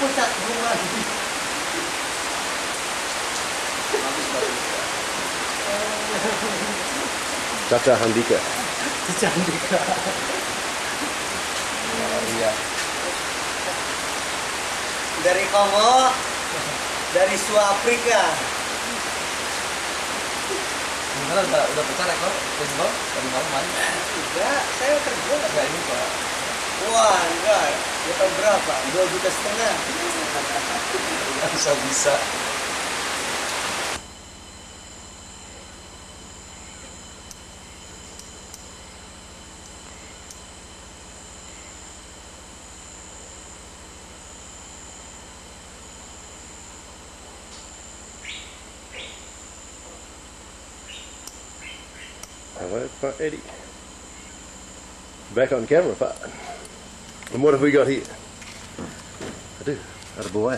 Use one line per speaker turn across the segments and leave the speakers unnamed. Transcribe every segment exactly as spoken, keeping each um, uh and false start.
aku cat bunga.
Caca Handika.
Caca Handika.
Iya.
Dari Kongo, dari Suafrika.
Gimana udah udah pecah rekor baseball tadi malam main?
Enggak, saya kerja.
Enggak ini pak.
Wah enggak, ya tahu berapa? Dua juta setengah.
Bisa bisa.
Hello, Pak Eddie. Back on camera, Pak. And what have we got here? Aduh, ada buaya.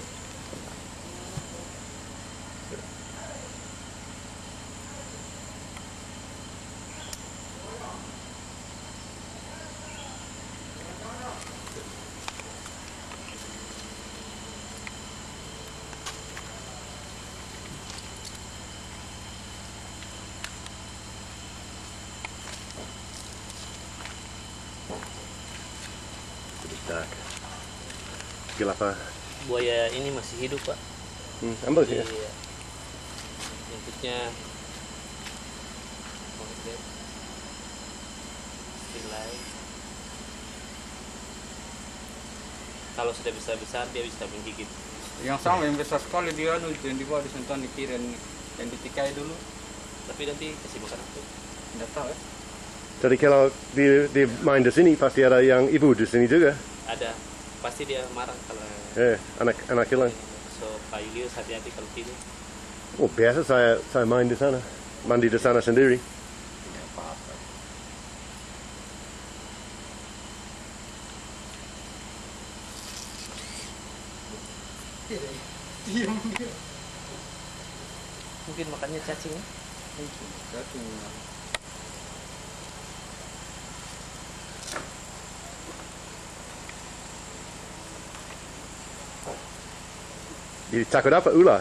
Dark. Gelap apa?
Buaya ini masih hidup pak.
Hmm, ambil sih ya.
Bentuknya kalau sudah besar-besar dia bisa menggigit.
Yang sama yang besar sekali dia anu yang di bawah disentuh dikirim yang ditikai dulu.
Tapi nanti kasih makan aku.
Tidak tahu ya.
Jadi kalau dia, dia main di sini pasti ada yang ibu di sini juga.
Ada, pasti dia marah kalau
Eh, anak anak hilang.
so Pak Julius hati-hati kalau tidur.
Oh biasa saya saya main di sana, mandi di sana sendiri.
Tidak apa-apa.
Diam dia.
Mungkin makannya cacing ya?
Mungkin cacing.
Jadi takut apa ular?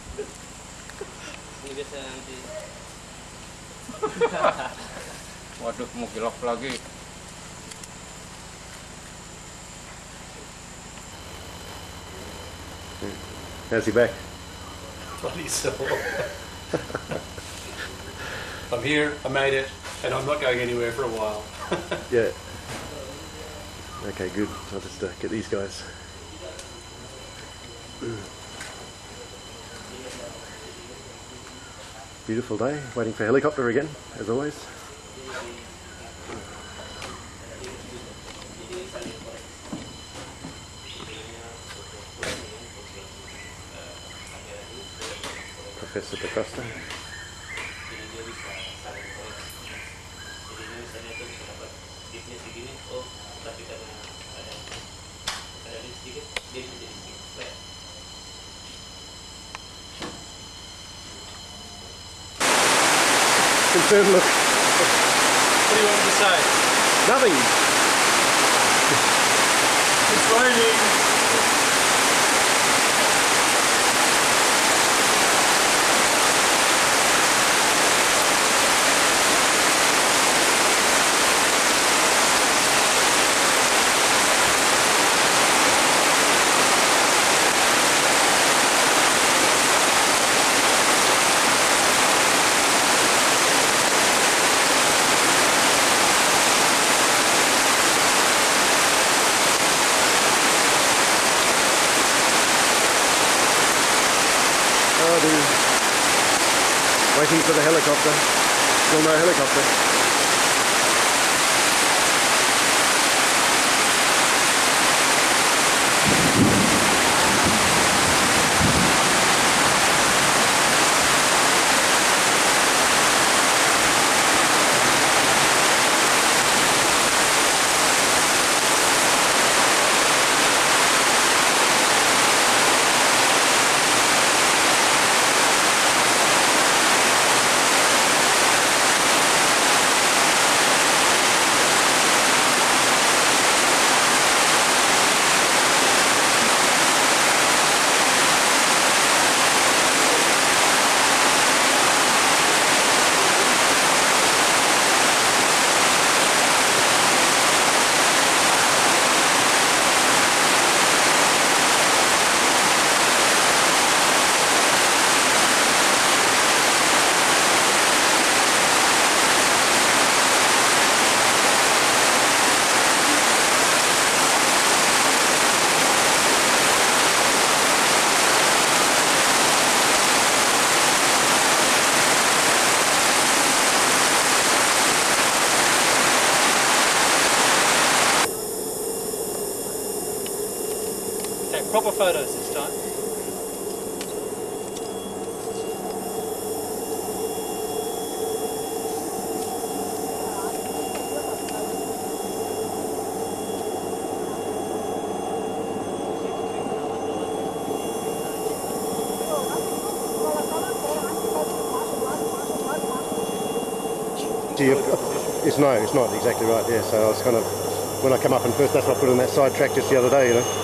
Ini biasa nanti.
Waduh, mau kilap lagi.
How's he back?
Bloody so. I'm here, I made it, and I'm not going anywhere for a while.
Yeah. Okay, good. I'll just uh, get these guys. Beautiful day, waiting for helicopter again, as always. Professor DaCosta. Concerned look.
What do you want me to say?
Nothing.
It's raining.
Waiting for the helicopter. Still no helicopter. Do you, it's no, it's not exactly right. Yeah, so I was kind of when I come up and first, that's what I put on that side track just the other day, you know.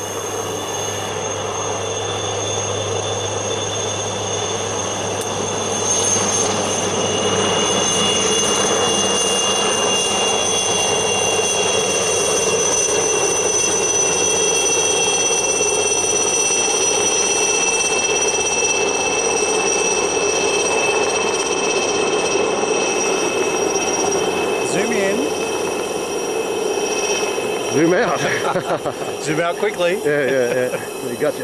Zoom in.
Zoom out.
Zoom out quickly.
Yeah, yeah, yeah. We got you.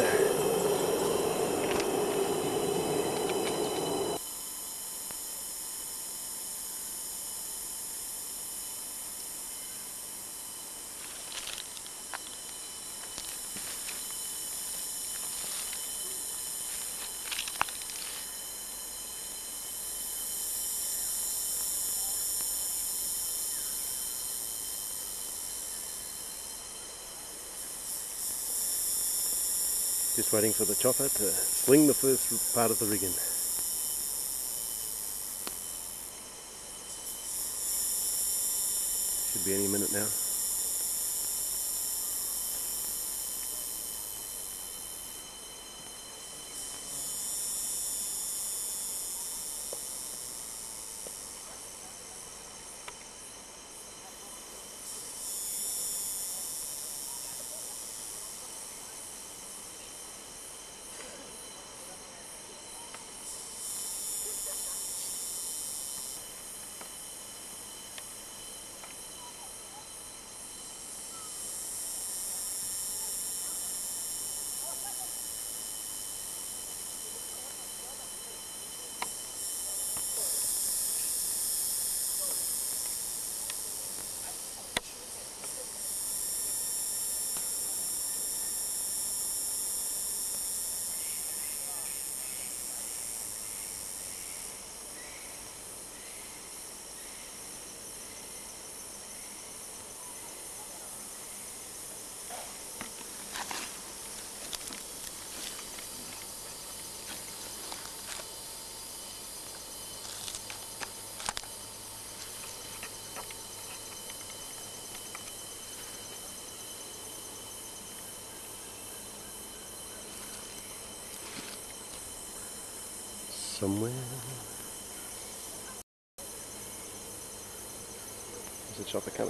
Just waiting for the chopper to sling the first part of the rig in. Should be any minute now. Somewhere. There's a chopper coming.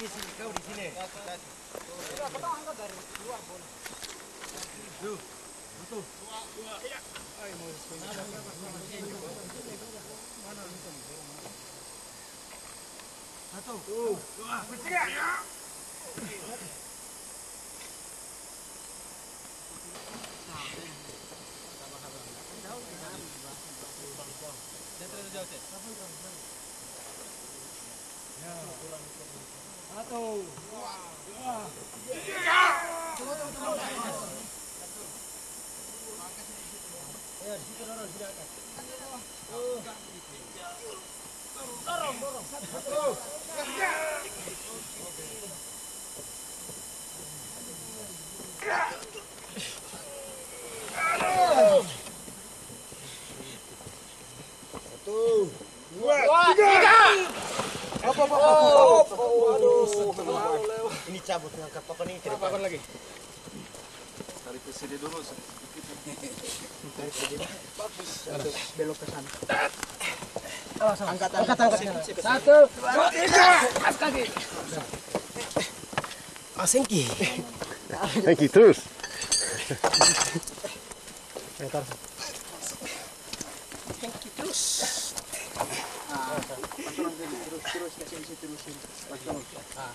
sini sini kau di sini.
Sudah, kita angkat dari luar boleh.
Tuh. Satu. Satu. Dua. Tiga. Satu. Dua. Tiga. Ya, di situ dorong, di atas. Dorong, dorong. Satu. Satu, dua, tiga. Hop, hop, hop, hop. Aduh, ini cabut ngangkat papan ini. Papan lagi. Tarik ke sini dulu. Bagus. Belok ke sana. Awas, angkat, angkat, angkat. Satu, dua, tiga. As kaki. Asengki.
Thank you, terus.
Thank you terus. Ah, terus terus kasih isi terusin. Ah.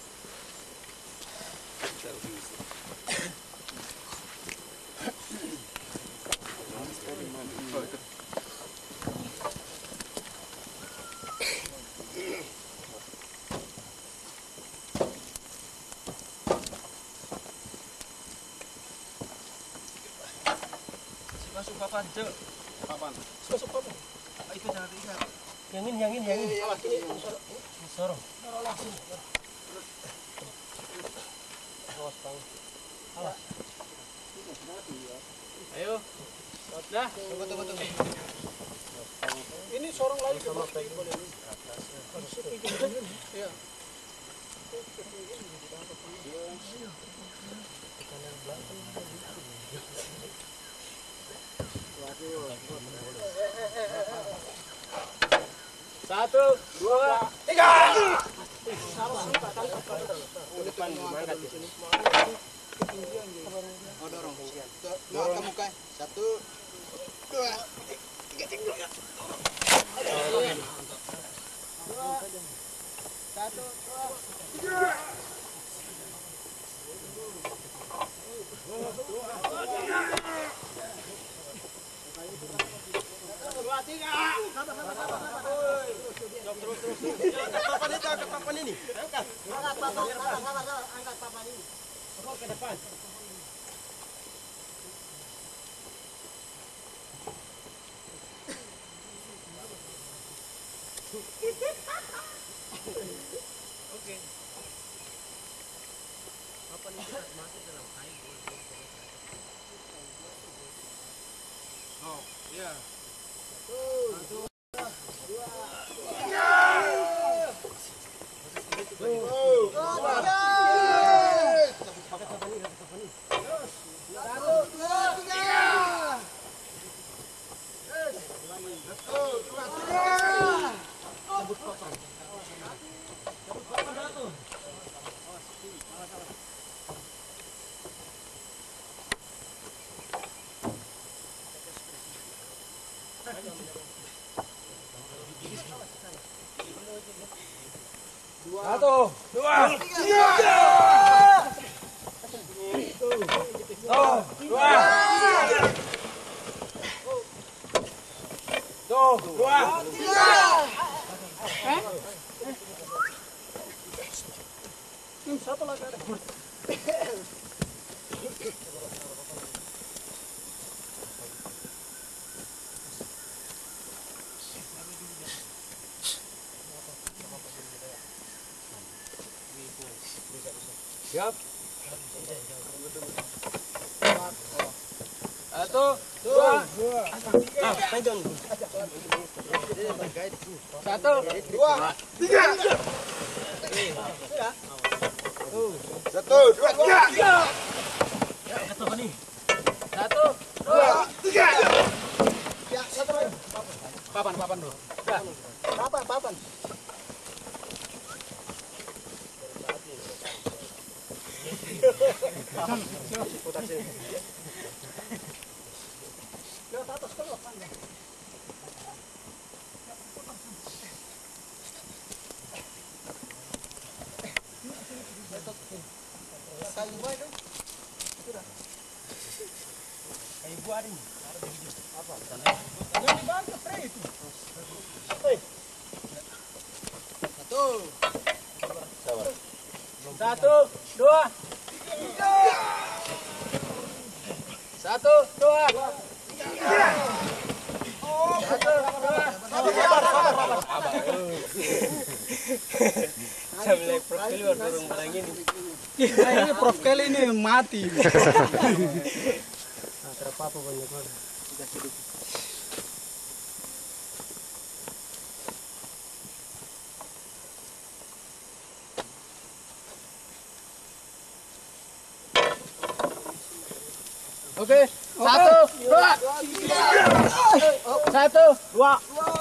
Masuk papan, Cek. Papan. Masuk papan. Itu jangan diikat. Yang ini, yang ini, yang ini. Awas, ini. Sorong. Sorong langsung. Awas, Bang. Awas. Ayo. Dah. Tunggu, tunggu, tunggu. Ini sorong lagi ke bawah. Iya. Satu, dua, tiga. Depan mangkat di sini. Oh, dorong. Dorong ke muka. Satu, dua, tiga, tiga. Satu, dua, tiga. Dua, tiga. Sabar, sabar, sabar, sabar. Terus, terus, terus. Angkat papan itu, angkat papan ini. Angkat. Angkat papan, sabar, sabar, sabar. Angkat papan ini. Bawa ke depan. Oke. Papan itu masuk dalam kain. Oh, iya. Satu, dua, tiga. Dua, tiga. Satu, dua, tiga. Satu, dua, tiga. Cabut papan. Cabut papan satu. Satu, dua, tiga. Tuh, dua. Tuh, dua, tiga. Eh? Satu lagi ada. Siap. Satu, dua, dua. Ah, pegang. Satu, dua, tiga. Satu, dua, tiga. Satu nih. Satu, dua, tiga. Ya, satu lagi. Papan, papan dulu. Papan, papan. Putar sini. Lewat atas keluar. Kayu buah itu. Sudah. Kayu buah ini. Apa? Yang dibantu spray itu. Hei. Satu. Satu, dua. Satu, dua. Satu, dua. Saya mulai Prof Kelly baru dorong barang ini. Ini Prof Kelly ini mati. Nah, terapa-apa banyak banget. Sudah sedikit. Oke, satu, dua, satu, dua,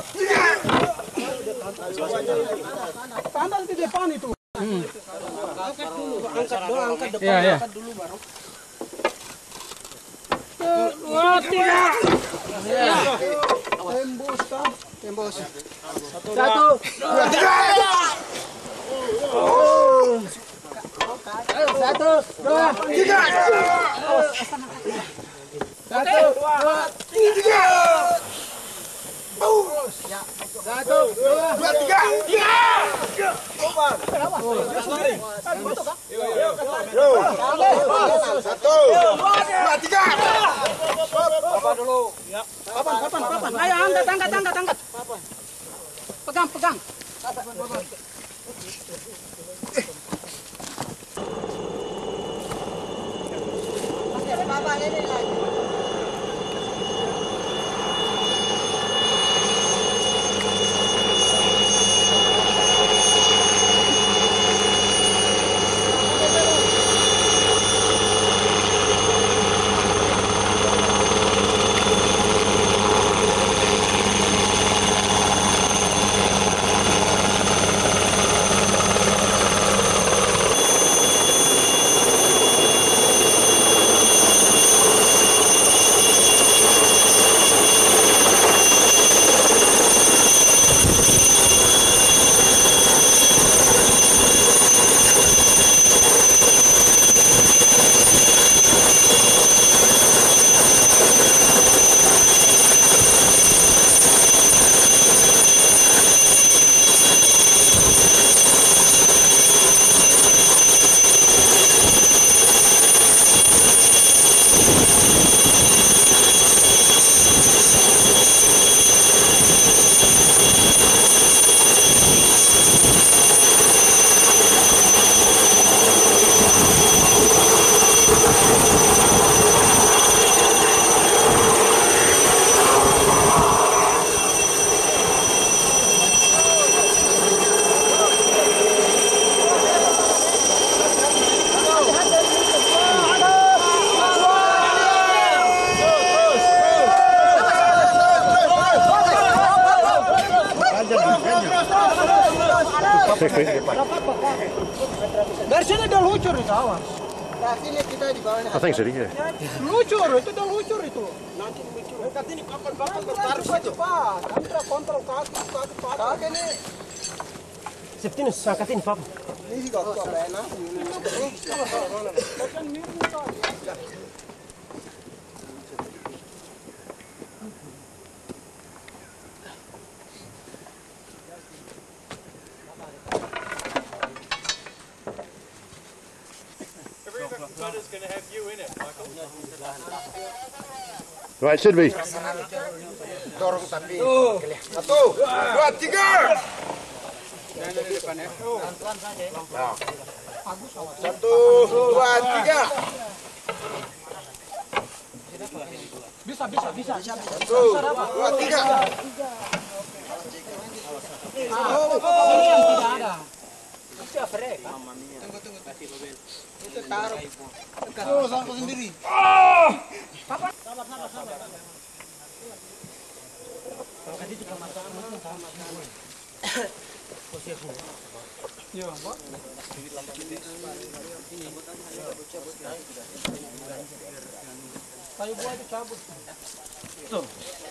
pandang ke depan itu. Hmm. Angkat dulu, angkat dulu, angkat depan, ya, ya. Angkat dulu baru. Dua, tiga. Ya. Tembus kan? Tembus. Satu, dua, tiga. Oh. Satu, dua, tiga. Satu, dua, tiga. Satu, dua, tiga. Tiga. Satu, dua, tiga. Papan dulu. Papan, papan, papan. Ayo angkat, angkat, angkat, angkat. Pegang, pegang. Papan ini lagi. Dari sini udah lucur itu awas. Nah, sini kita di bawahnya.
I think so, yeah.
Lucur, itu udah lucur itu. Nanti lucur. Dekat ini papan-papan bertaruh situ. Cepat, kontrol kontrol kaki, kaki, kaki ini. Septinus, angkatin papan. Ini juga kok enak.
Going to have you in it, Michael.
Right, should be.
Dorong tapi. Satu, dua, tiga. Satu, dua, tiga. Bisa, bisa, bisa. Satu, dua, tiga. Oh, ini yang tidak ada. Siapa rek? Tunggu, tunggu. Itu taruh. Oh, sampai sendiri. Sabar, sabar, sabar. Angkat itu sama-sama, sama-sama. Iya, Pak. Kayu buah dicabut. Tuh.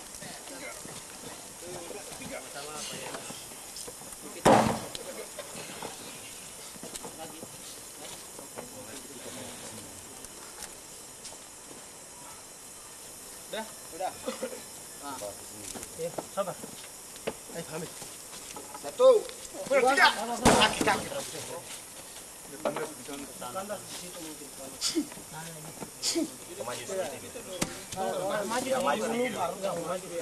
Udah? Udah. Nah. Ya, sabar. Ayo, ambil. Satu, dua, tiga. Kaki, kaki. Tandas di situ mungkin. Maju sedikit gitu. Maju, maju dulu baru enggak maju ya.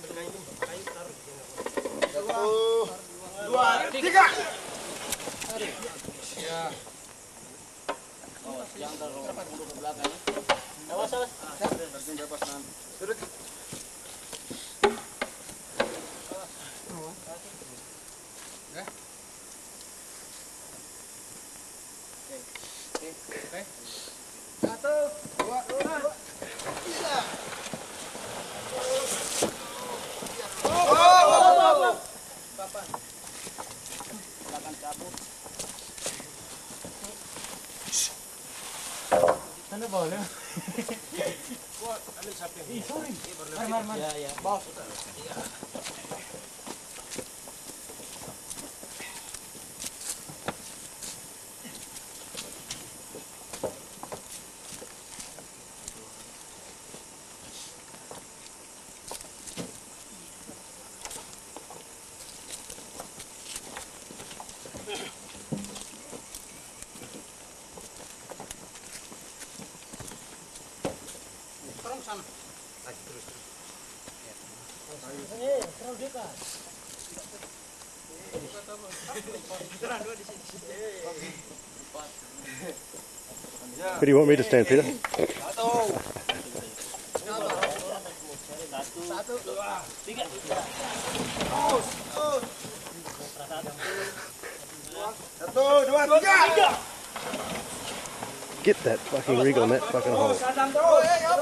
Satu, dua, tiga. Ya. Oh, yang taruh ke belakang. Awas, awas. Bebas nanti. Duduk. Satu, dua, dua, tiga. Oh, oh, oh. Papan. Silakan cabut. Sana boleh. Kuat, ambil sapi. Ih, sorry. Mar, mar, ya, ya. Bos. Iya. Sana. Lagi terus terus. Eh, terlalu dekat. Terang dua di sini.
Where do you want me to stand, Peter?
Satu. Satu, dua, tiga. Satu, dua, tiga.
Get that fucking rig on that fucking hole.
Sadang terus.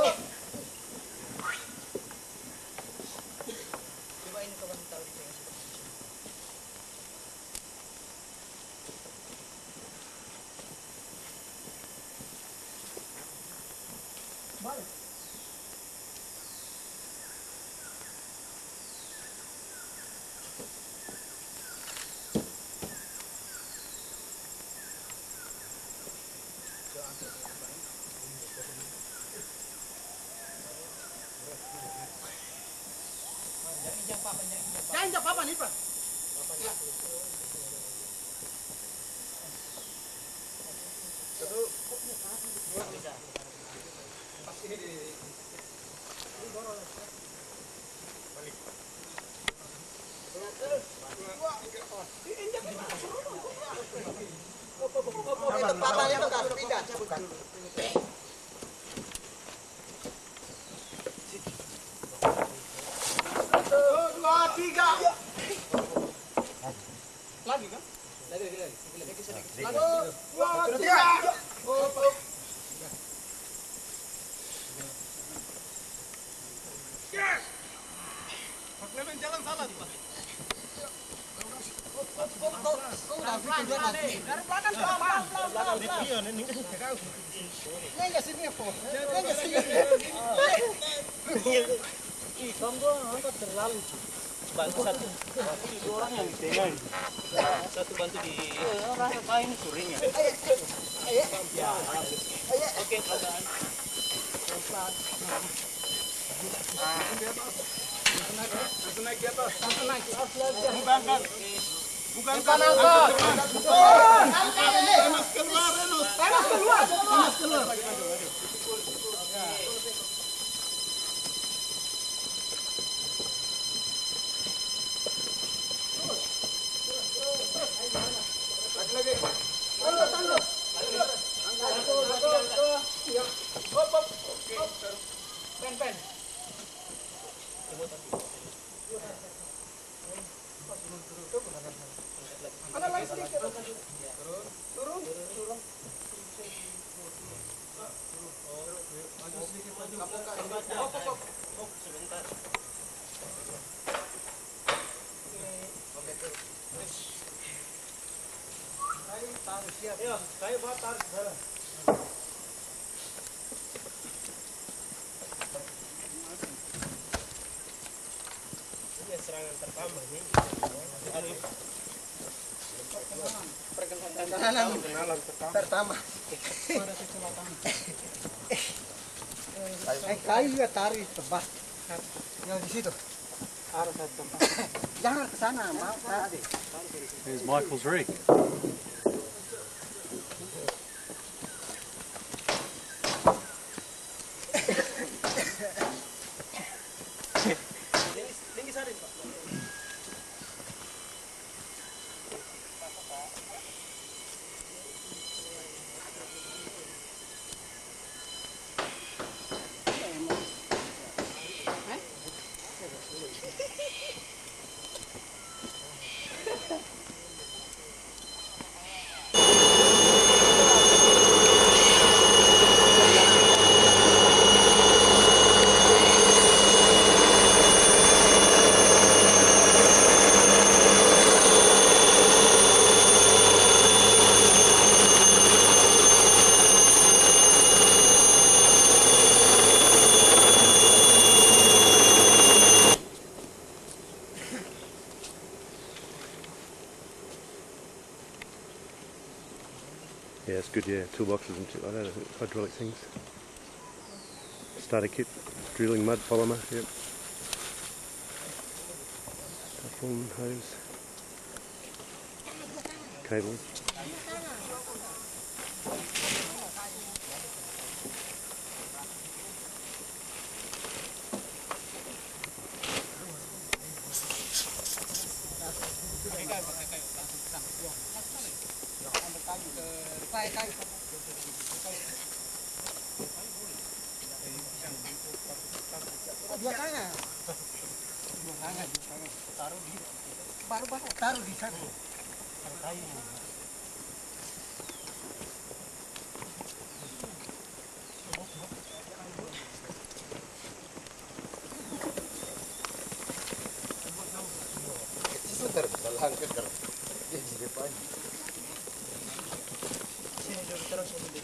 Jangan jauh papan nih, Pak. Satu, dua, tiga. Pas ini di balik. Satu, dua, tiga. Injak papannya bekas pindah, cabut dulu. Tiga. Lagi kan? Lagi lagi lagi. Lagi sedikit. Lagi. Dua, tiga. Oh, oh. Yes. Pak Clement jalan salah tuh, Pak. Dari belakang ke belakang. Belakang di pion ini enggak sih kau. Ini enggak sini apa? Ini enggak sini. Ih, kamu angkat terlalu. Bantu satu, itu orang yang ditengahin. Satu bantu di orang kain suringnya. Ya, oke keadaan. Langsung naik di atas, langsung naik. Bukan kan? Bukan kan angkat. Panas keluar, Renus. Panas keluar, panas keluar. Lagi. Tangguh, tangguh. Satu, satu, dua, tiga. Hop, hop. Oke. Pen, pen. Ada lagi sedikit. Turun, turun, turun. Maju sedikit, maju. Hop, hop, hop. Sebentar. Oke.
Ayo, kayu buat tarik ke sana. Ini serangan pertama nih.
Perkenalan pertama. Eh, kayu juga tarik tebak. Yang di situ. Harus tempat. Jangan ke sana, maaf tadi.
Here's Michael's rig.
Tinggi sana, Pak.
Yeah, it's good, yeah. Toolboxes and shit like that, hydraulic things. Starter kit, drilling mud polymer, yep. Phone hose. Cables.
Dua tangan. Dua tangan. Taruh di baru baru taruh di sana. Taruh kayu. Itu terbalang ke ter. Dia di depan. Sini dulu terus sini.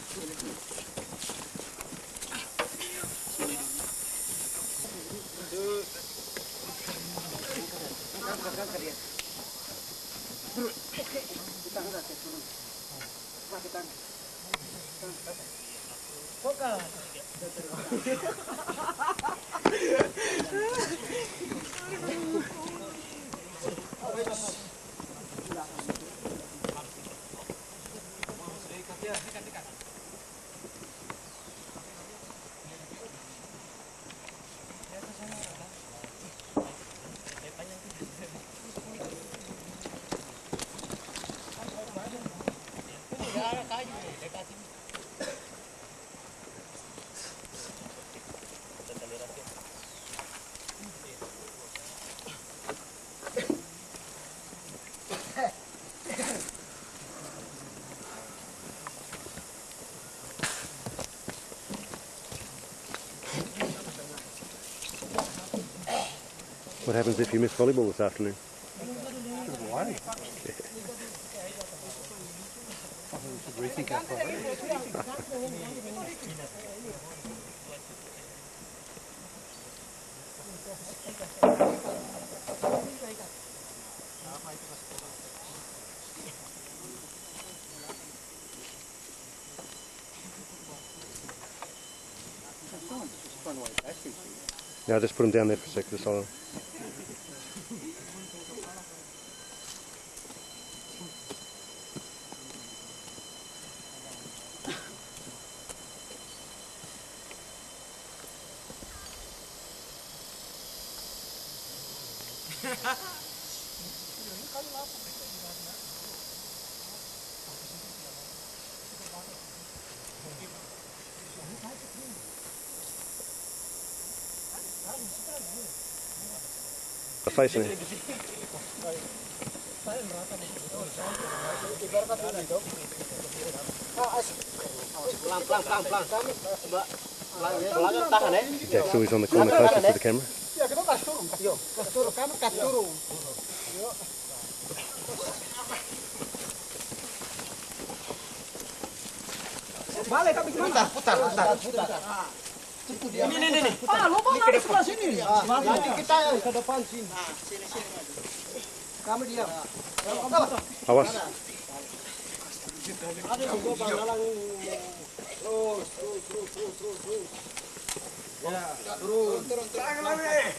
What happens if you miss volleyball this afternoon?
Why? Yeah. We should rethink our priorities.
Yeah, I'll just put them down there for a sec, just hold on. Facing it.
Pelan pelan pelan pelan. Coba pelan tahan ya.
Jack's always on the corner closest to the camera.
Ya, kita kasih turun, kasih turun. Kasih turun, kamu kasih turun. Balik tapi gimana? Putar, putar, putar. Ini, ini, ini. Ah, lubang ada sebelah sini. Nanti kita ke depan sini. Sini, sini. Kamu diam.
Awas.
Ada lubang dalam. Terus, terus, terus, terus, terus, terus. Ya, turun, turun, turun.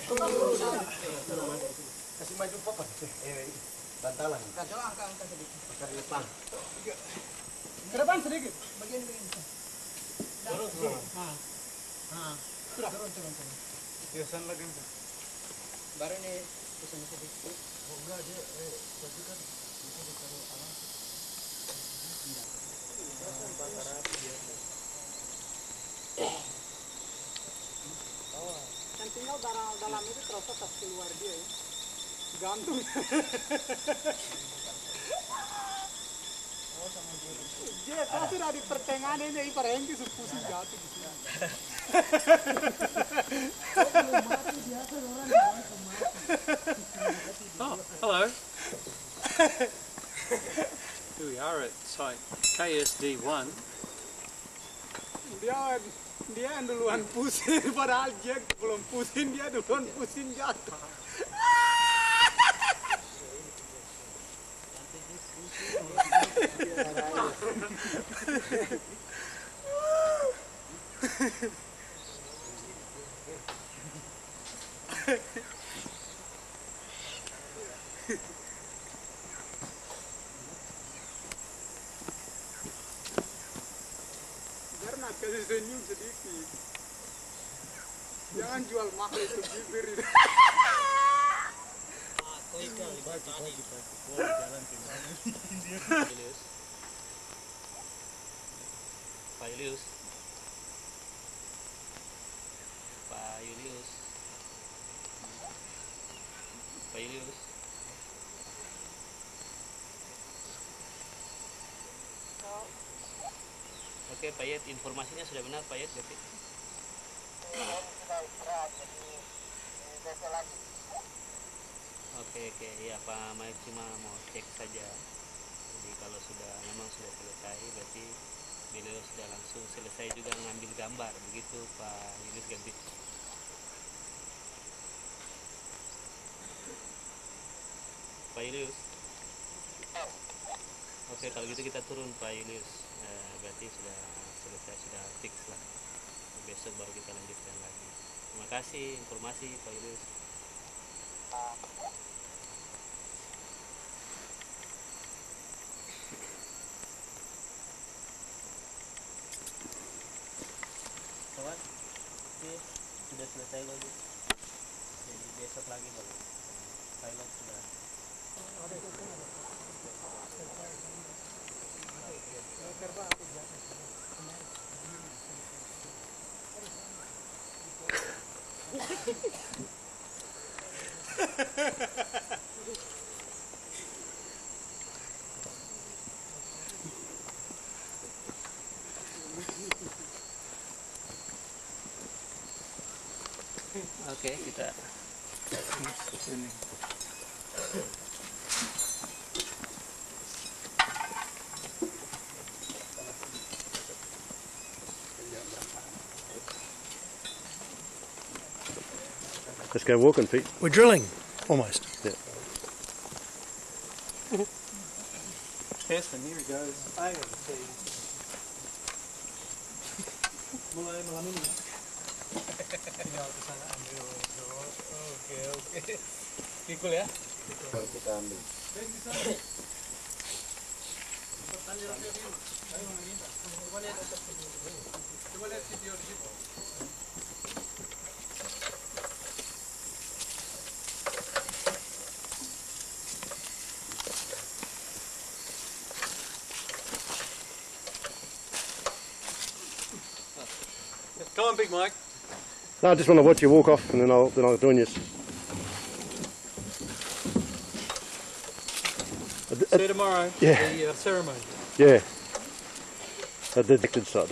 Kasih maju papa. Eh, bantalan. Bantalan, angkat sedikit. Angkat depan. Ke depan sedikit. Bagian begini. Turun, turun. Nah. Nah. Turun, turun, turun. Biasan lagi. Baru nih pesan sedikit. Oh enggak dia eh tadi kan bisa ditaruh alas. Yang tinggal dalam dalam itu terasa tas keluar dia ya. Gantung. Dia pasti dari pertengahan ini ibaratnya sepusing jatuh di sini.
Oh, hello. Here we are at site K S D one.
Dia dia yang duluan pusing padahal Jack belum pusing, dia duluan pusing jatuh. Karena kasih senyum sedikit. Jangan jual mahal itu bibir itu.
Pak Julius, Pak Julius, Pak Julius. Oke, Pak Yet, informasinya sudah benar, Pak Yet, berarti. Oke, oke, ya Pak Mike cuma mau cek saja. Jadi kalau sudah memang sudah selesai, berarti beliau sudah langsung selesai juga mengambil gambar, begitu Pak Yunus ganti. Pak Julius. Oke, kalau gitu kita turun Pak Julius. Eh, berarti sudah selesai, sudah fix lah. Besok baru kita lanjutkan lagi. Terima kasih informasi Pak Julius. Kawan, oke, sudah selesai lagi. Jadi besok lagi baru pilot sudah. Oke, kita ini.
Let's go walking, Pete.
We're drilling, almost.
Yeah.
Yes, and here he goes. I have to see. Mulai malam ini. Tinggal ke sana ambil. Oke, oke. Pikul ya.
Kita ambil.
Coba lihat video di situ. Come on, Big Mike.
No, I just want to watch you walk off, and then I'll then I'll join you.
See you tomorrow.
Yeah.
The uh, ceremony.
Yeah. At the dictated side.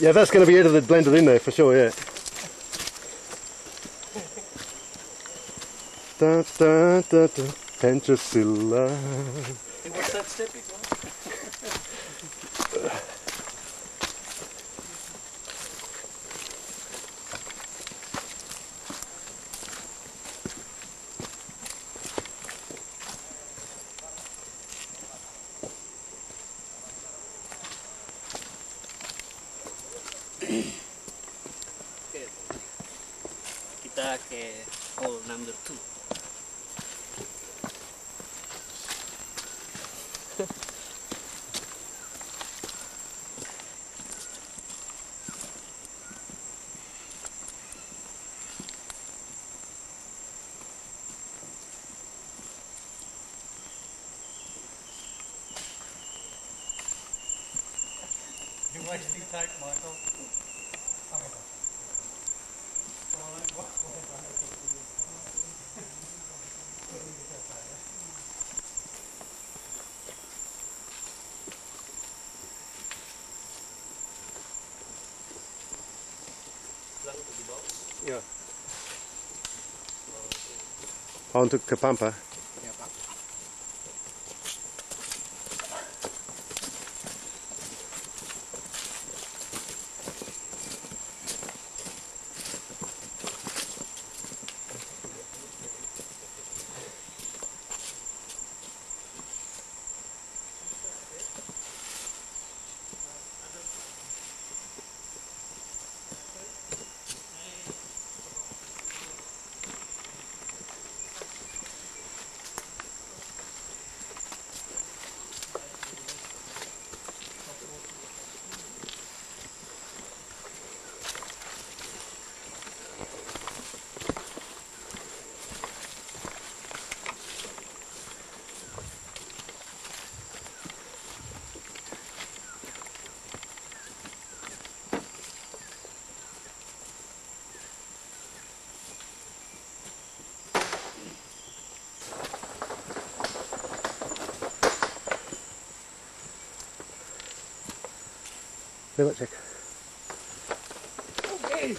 Yeah, that's going to be edited, blended in there for sure, yeah. Da, da, da, da. Pentrosilla.
Hey, what's that stepping on?
Kita ke hole number two.
You're wasting time, Michael.
Yeah. On to Kapampa. Lewat cek.
Okay.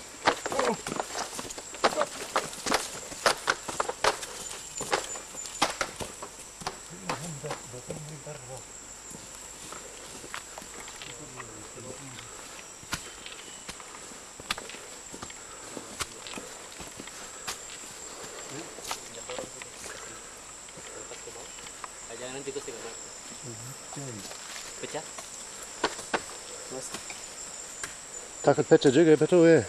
Jangan nanti kusik pecah.
Takut pecah juga, betul ya.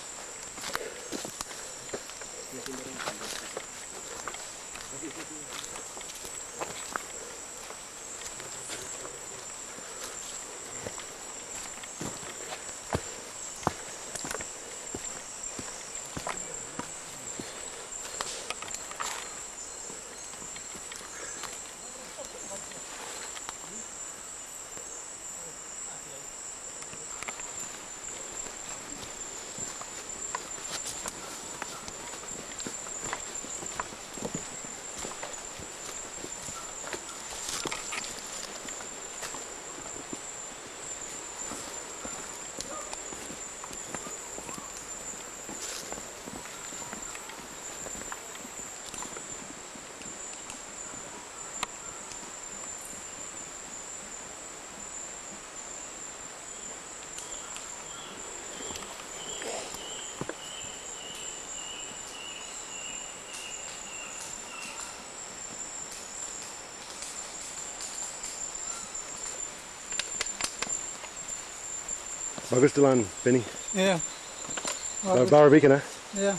Bagus jalan, Benny.
Yeah.
Baru baru bikin, ah.
Yeah.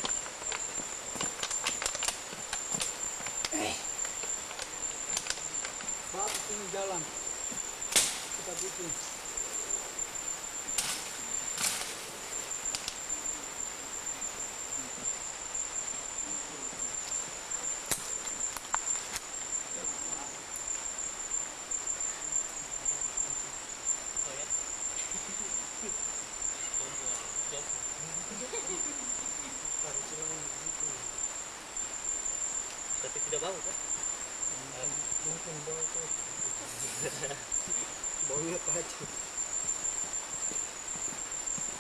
Ini jalan. Kita bikin.
Tapi tidak bau kan?
Mungkin bau tuh. Baunya kacau.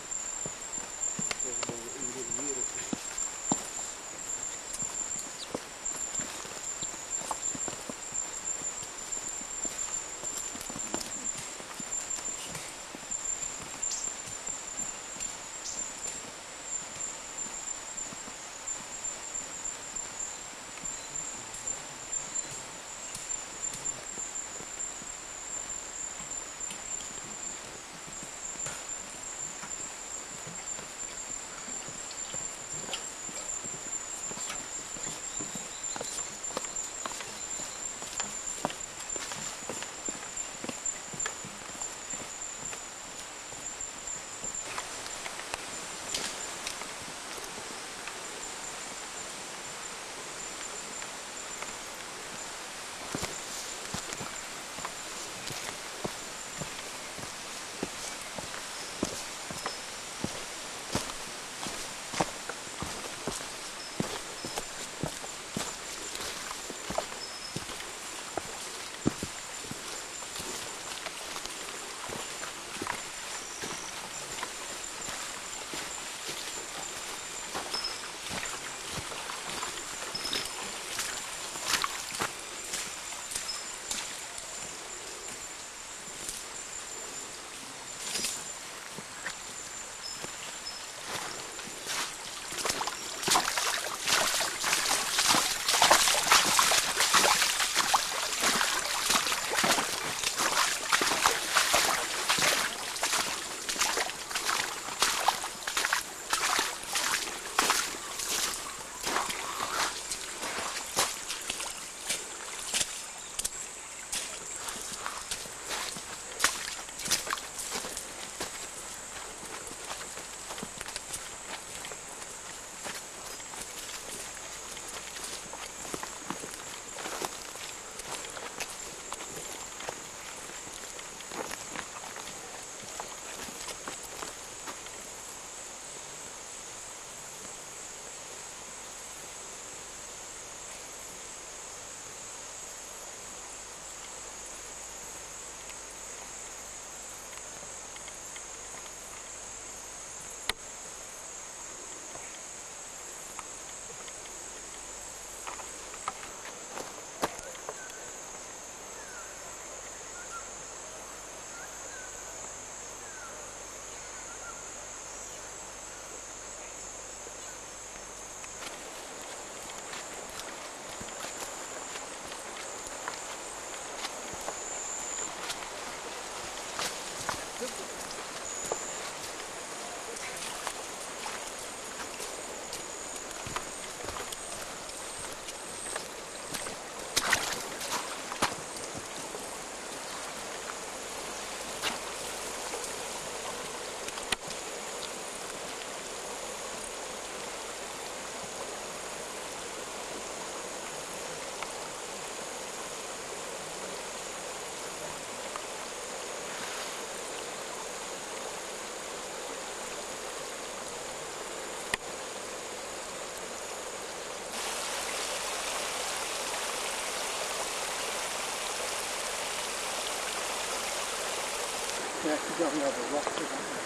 Yeah, keep going over the rock.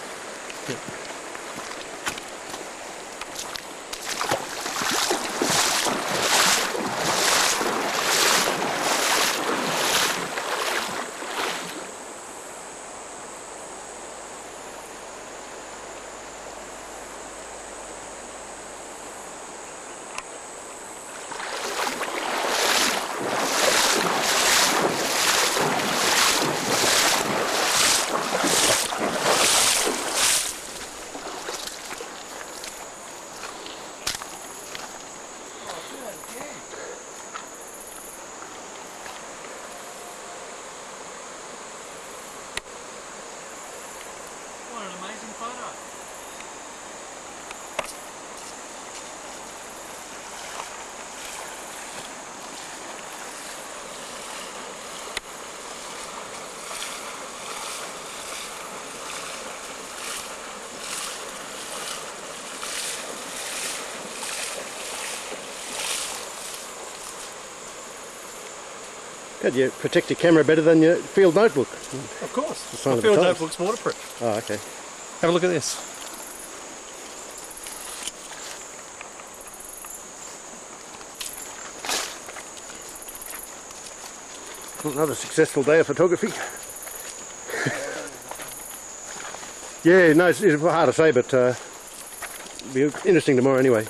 What an amazing photo.
God, you protect your camera better than your field notebook.
Of course.
sign
My
of the
field
times.
notebook's waterproof.
Oh, okay.
Have a look at this.
Another successful day of photography. Yeah, no, it's, it's hard to say, but uh, it'll be interesting tomorrow anyway.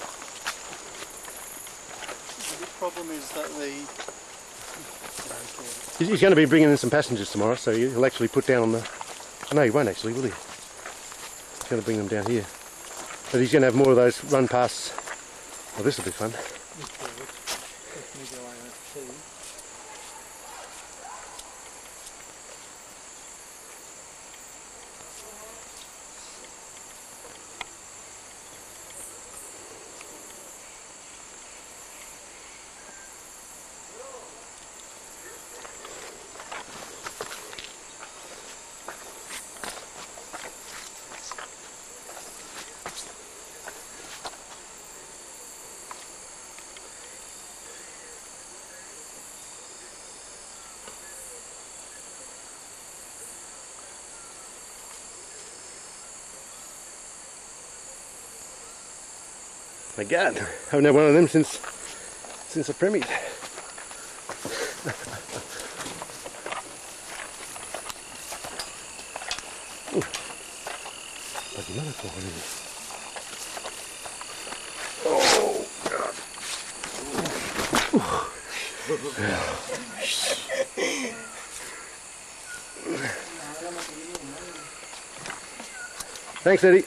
The big problem is that the...
He's, he's going to be bringing in some passengers tomorrow, so he'll actually put down on the... No, he won't actually, will he? He's going to bring them down here. But he's going to have more of those run pasts. Oh, this will be fun. My God, I haven't had one of them since since I premiered. There's another one in here. Oh God! Thanks, Eddie.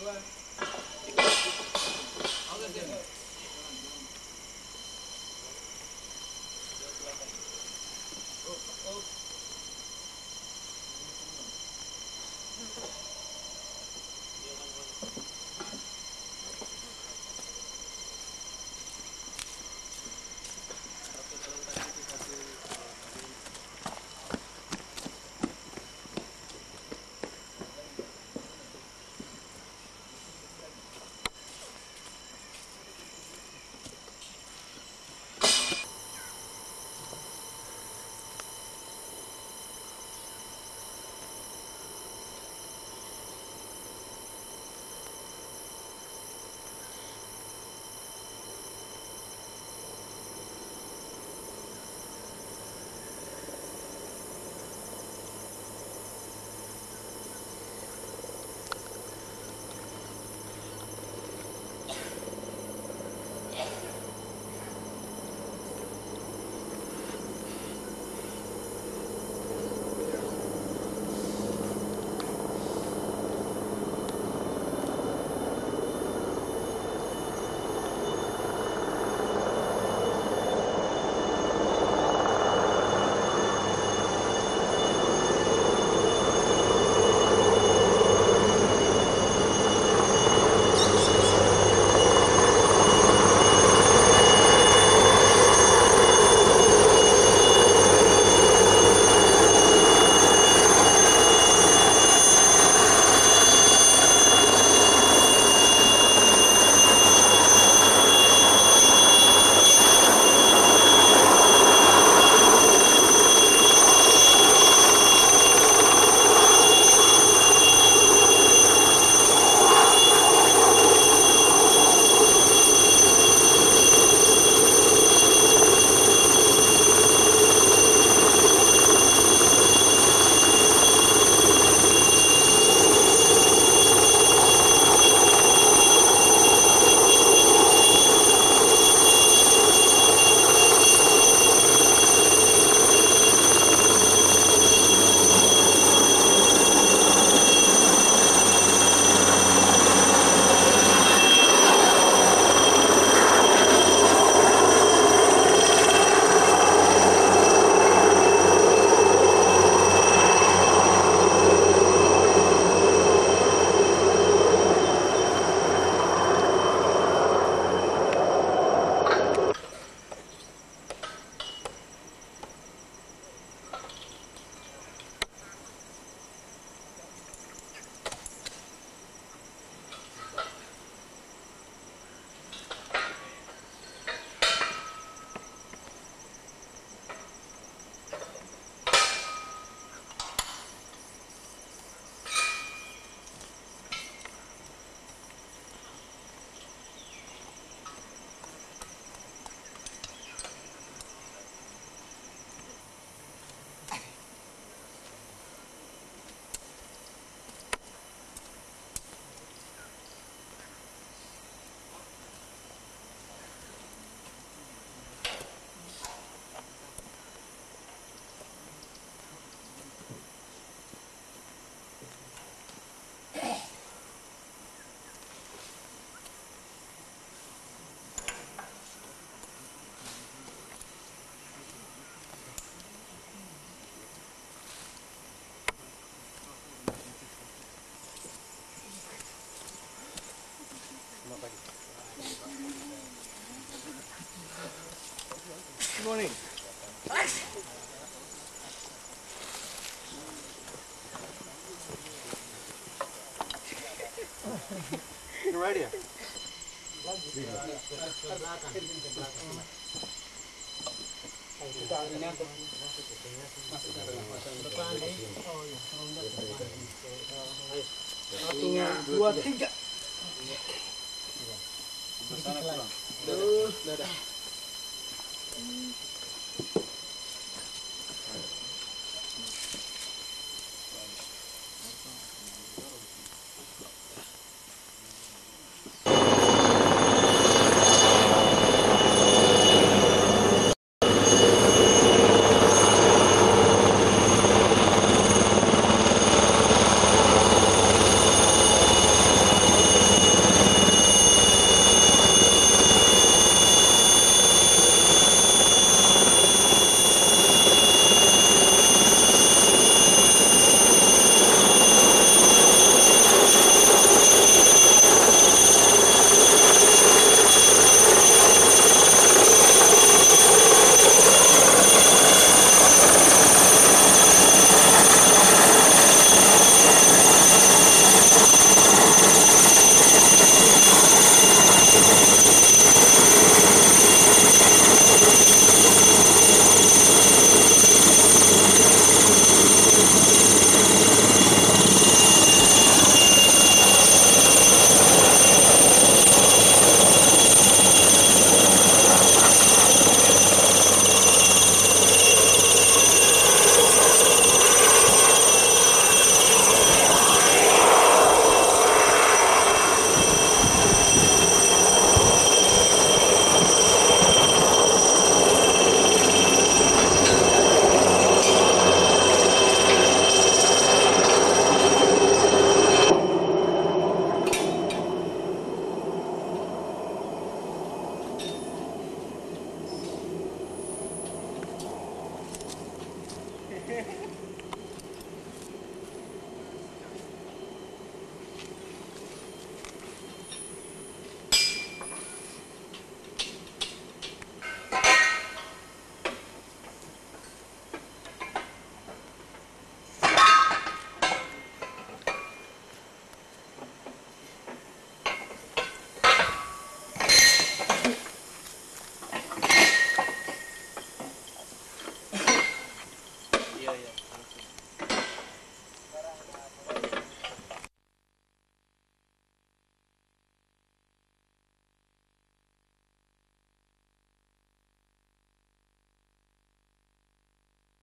morning. You're right here. Satu, dua, tiga. Terus, dadah.